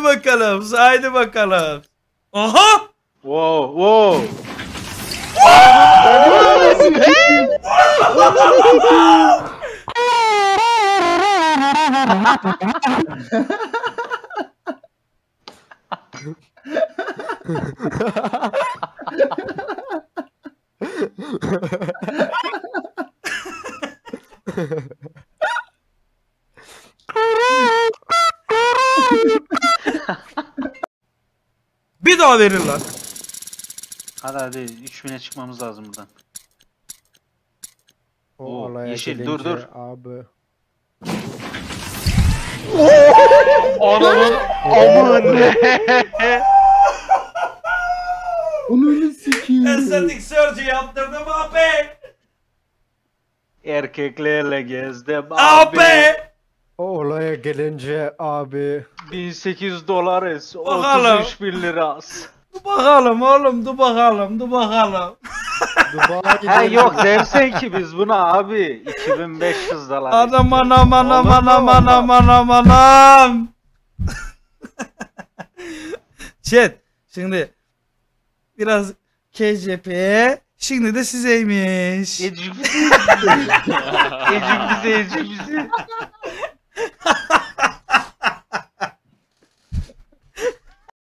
bakalım. Haydi bakalım. Aha! Wow wow. Bir daha verirler. Hadi 3000'e çıkmamız lazım buradan. O Oo, olaya yeşil, dur, gelince dur. abi. Ananın amın. Onu sikiyim. Estetik surgery yaptırdım abi. Erkeklerle gezdim Abi. O olaya gelince abi. 1800 dolarız. Bakalım. 33 bin lira. Dur bakalım oğlum, dur bakalım, dur bakalım. Dubai'de Ha yok dersen ki biz buna abi 2500 dolar. Anam istiyoruz. anam anam Olur mu anam oğlum? anam anam anam. Chat, şimdi biraz KCP, şimdi de sizeymiş. Ecik bizi. Ecik bizi.